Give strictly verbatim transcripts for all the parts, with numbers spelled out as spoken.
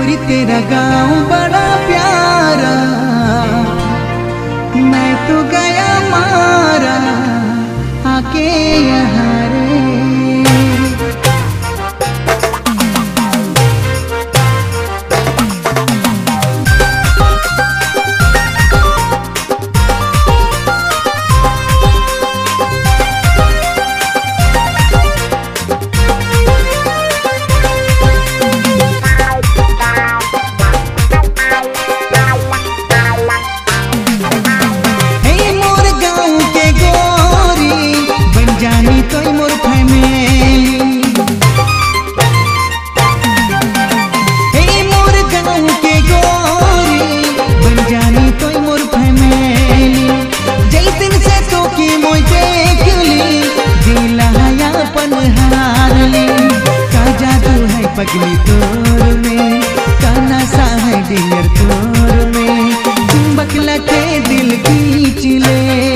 गोरी तेरा गाँव बड़ा प्यारा, मैं तो गया मारा आके यहाँ रे। पगली तोर में काना सा है डियर तोर में, बकला के दिल खींच ले।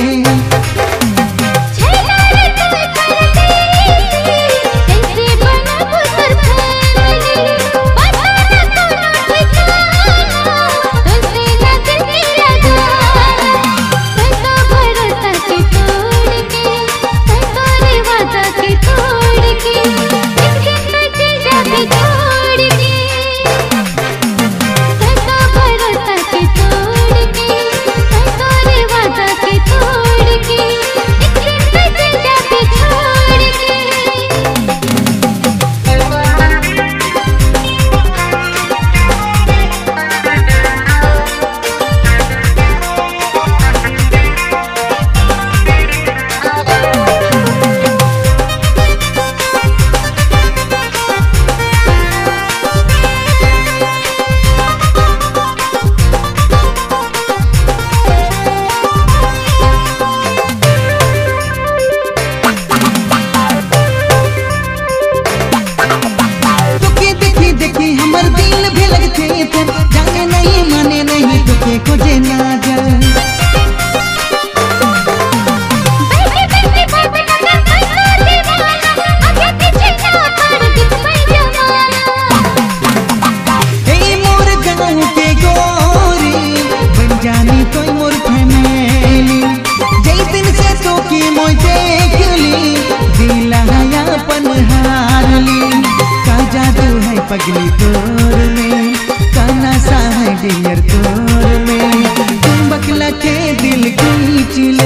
जाने नहीं माने नहीं तुके खोजे ना जा, मोर गाँव के गोरी बन जानी कोई मोर फैमिली। जई दिन से तो की मोय देख ली दिल अपन हार ली। का जादू है पगली तोर में, काना सा है डियर तोर में, तुम बकला के दिल खींच ले।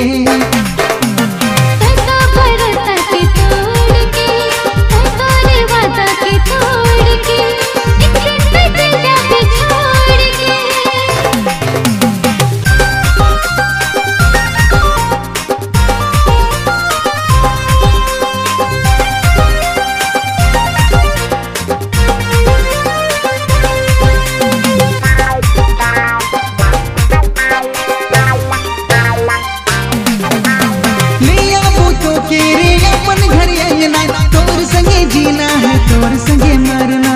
तोर संगे जीना है तोर संगे मरना,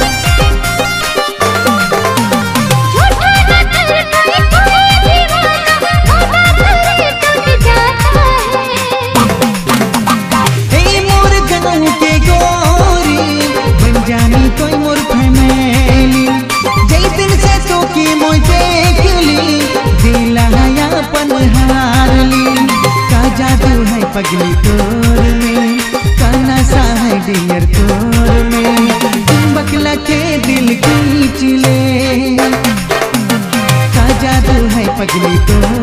मोर गाँव के गोरी बन जानी कोई मोर फैमिली। जई दिन से तो की मोय देख ली दिल अपन हार ली। का जादू है पगली तोर में, काना सा है डियर तोर में, बकला के दिल खींच ले। का जादू है पगली तोर